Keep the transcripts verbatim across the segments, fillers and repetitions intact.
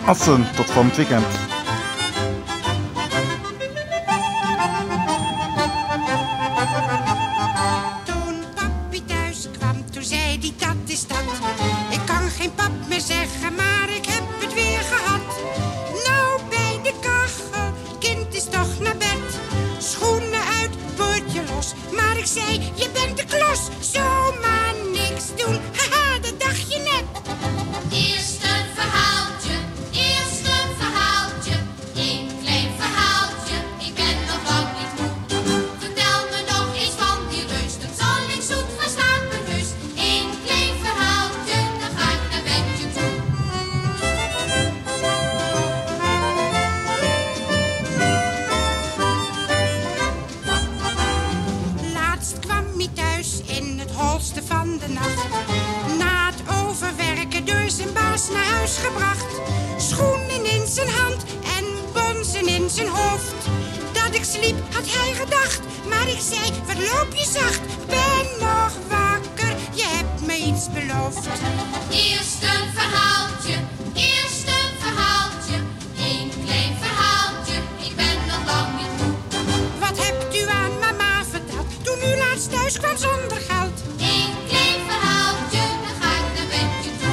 Assen tot van het weekend. Toen papi thuis kwam, toen zei hij dat is dat. Ik kan geen pap meer zeggen, maar ik heb het weer gehad. Nou bij de kachel, kind is toch naar bed. Schoenen uit, boordje los, maar ik zei je bent de klos. Zomaar niks doen, haha, dat dacht je net. Eerst een verhaaltje, eerst een verhaaltje. Een klein verhaaltje, ik ben nog lang niet moe. Vertel me nog eens van die reus, dat zal ik zoet van slapen dus. Een klein verhaaltje, dan ga ik naar bedje toe. Laatst kwam hij thuis in het holste van de nacht. Na het overwerken door zijn baas naar huis gebracht. Schoenen in zijn hand en bonzen in zijn hoofd. Dat ik sliep had hij gedacht, maar ik zei wat loop je zacht. Ben nog wakker, je hebt me iets beloofd. Eerst een verhaaltje, eerst een verhaaltje. Een klein verhaaltje, ik ben nog lang niet moe. Wat hebt u aan mama verteld toen u laatst thuis kwam zonder geld? Een klein verhaaltje, dan ga ik naar bedje toe.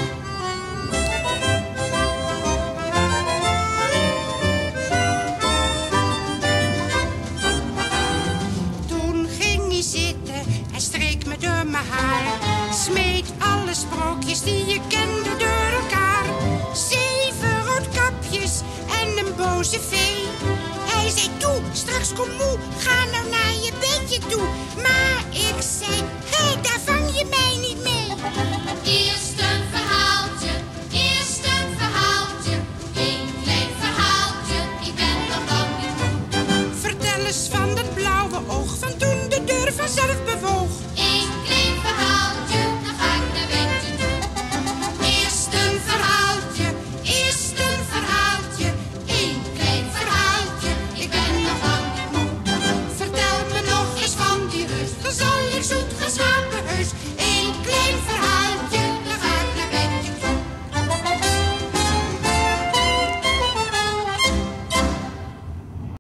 Toen ging hij zitten en streek me door mijn haar. Smeet alle sprookjes die je kende door elkaar. Zeven roodkapjes en een boze vee. Hij zei toe, straks kom moe, ga nou naar je bedje toe. Maar ik zei, hé, daar vang je mij niet mee. Eerst een verhaaltje, eerst een verhaaltje. Een klein verhaaltje, ik ben nog lang niet moe. Vertel eens van